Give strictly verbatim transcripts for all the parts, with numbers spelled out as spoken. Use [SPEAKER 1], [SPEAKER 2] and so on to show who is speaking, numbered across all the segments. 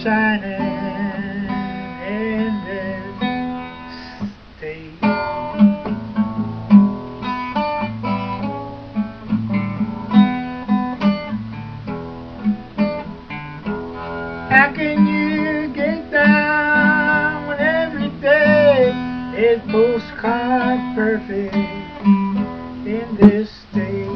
[SPEAKER 1] shining in this state. How can you get down when every day is postcard perfect in this state?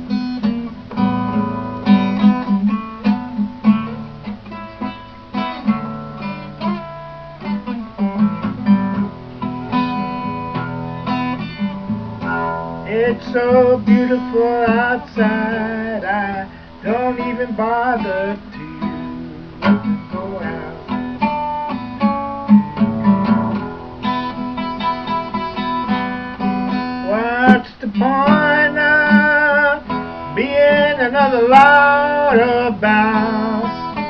[SPEAKER 1] It's so beautiful outside, I don't even bother to go out. What's the point of being another loudabout?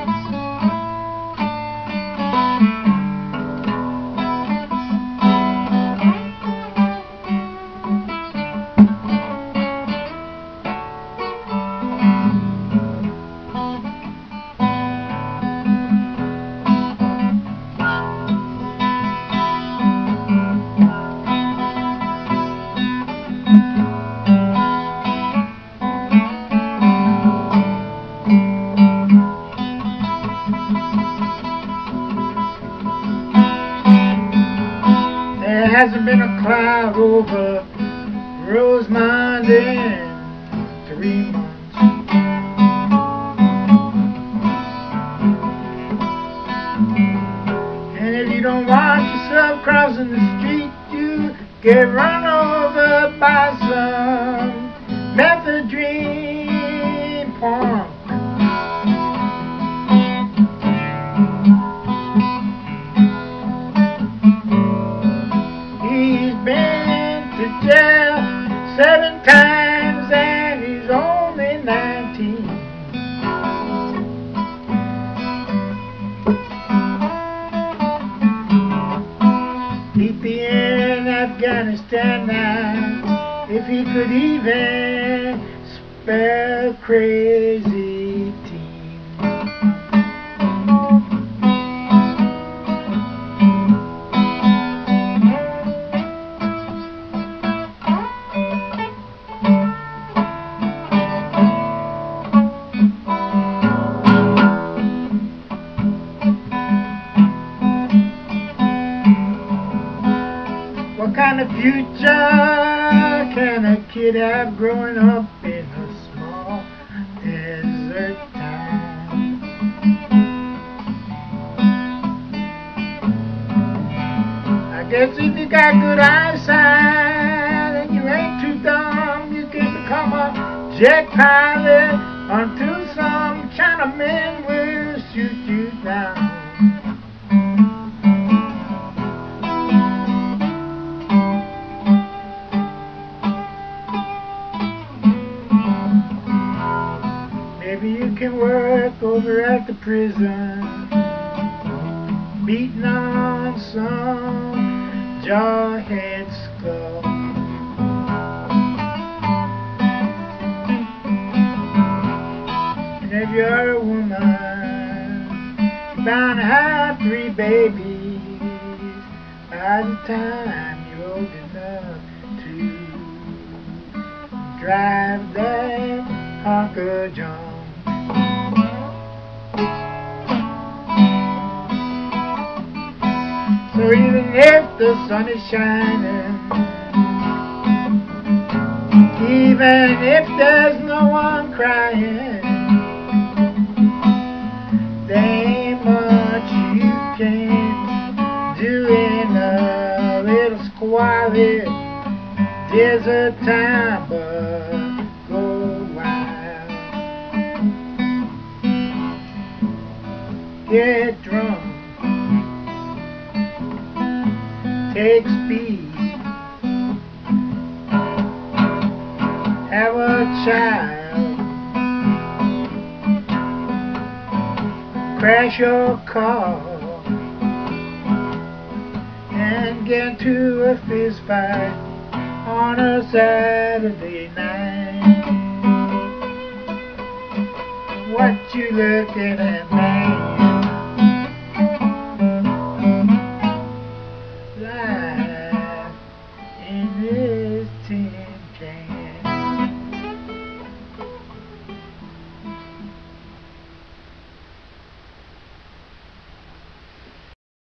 [SPEAKER 1] There hasn't been a cloud over Rosemont in three months. And if you don't watch yourself crossing the street, you get run over by some methadone punk. He's been to jail seven times and he's only nineteen. He'd be in Afghanistan now if he could even spell crazy teen. What kind of future can a kid have growing up in a small desert town? I guess if you got good eyesight and you ain't too dumb, you can become a jet pilot until some Chinaman will shoot you down. Maybe you can work over at the prison, beating on some jawhead skull. And if you're a woman, you're bound to have three babies by the time you're old enough to drive that Honker John. So even if the sun is shining, even if there's no one crying, there ain't much you can do in a little squalid desert town but go wild. Get drunk, take speed, have a child, crash your car, and get into a fist fight on a Saturday night. What you looking at, man?